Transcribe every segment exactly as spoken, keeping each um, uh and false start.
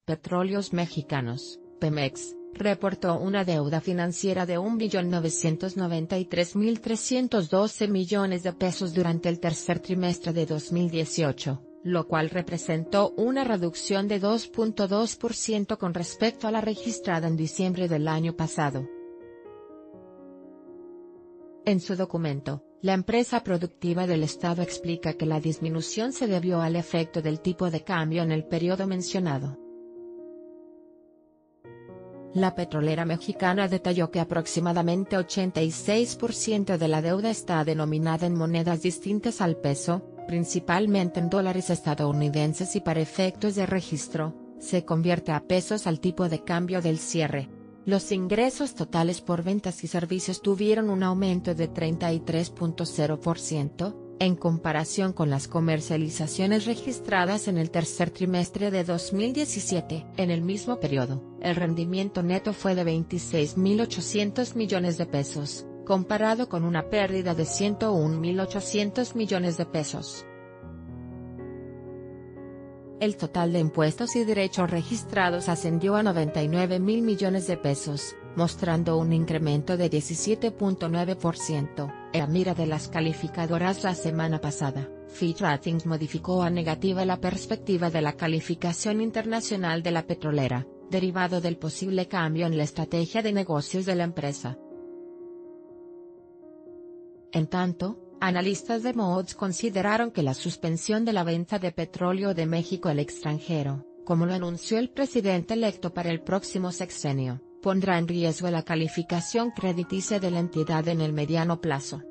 Petróleos Mexicanos, Pemex, reportó una deuda financiera de un billón novecientos noventa y tres mil trescientos doce millones de pesos durante el tercer trimestre de dos mil dieciocho, lo cual representó una reducción de dos punto dos por ciento con respecto a la registrada en diciembre del año pasado. En su documento, la empresa productiva del Estado explica que la disminución se debió al efecto del tipo de cambio en el periodo mencionado. La petrolera mexicana detalló que aproximadamente ochenta y seis por ciento de la deuda está denominada en monedas distintas al peso, principalmente en dólares estadounidenses y para efectos de registro, se convierte a pesos al tipo de cambio del cierre. Los ingresos totales por ventas y servicios tuvieron un aumento de treinta y tres punto cero por ciento, en comparación con las comercializaciones registradas en el tercer trimestre de dos mil diecisiete. En el mismo periodo, el rendimiento neto fue de veintiséis mil ochocientos millones de pesos, comparado con una pérdida de ciento un mil ochocientos millones de pesos. El total de impuestos y derechos registrados ascendió a noventa y nueve mil millones de pesos, mostrando un incremento de diecisiete punto nueve por ciento. En la mira de las calificadoras la semana pasada, Fitch Ratings modificó a negativa la perspectiva de la calificación internacional de la petrolera, derivado del posible cambio en la estrategia de negocios de la empresa. En tanto, analistas de Moody's consideraron que la suspensión de la venta de petróleo de México al extranjero, como lo anunció el presidente electo para el próximo sexenio, pondrá en riesgo la calificación crediticia de la entidad en el mediano plazo.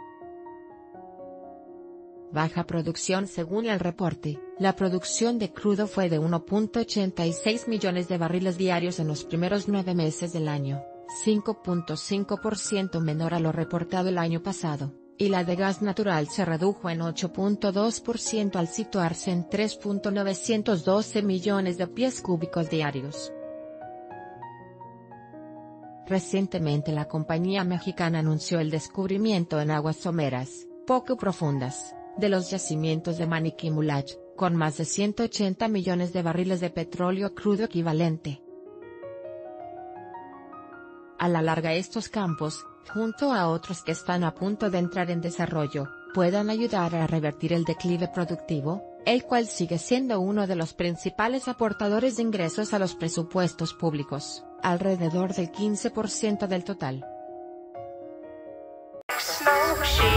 Baja producción. Según el reporte, la producción de crudo fue de uno punto ochenta y seis millones de barriles diarios en los primeros nueve meses del año, cinco punto cinco por ciento menor a lo reportado el año pasado, y la de gas natural se redujo en ocho punto dos por ciento al situarse en tres punto novecientos doce millones de pies cúbicos diarios. Recientemente la compañía mexicana anunció el descubrimiento en aguas someras, poco profundas, de los yacimientos de Maniquí-Mulach, con más de ciento ochenta millones de barriles de petróleo crudo equivalente. A la larga estos campos, junto a otros que están a punto de entrar en desarrollo, puedan ayudar a revertir el declive productivo, el cual sigue siendo uno de los principales aportadores de ingresos a los presupuestos públicos, alrededor del quince por ciento del total.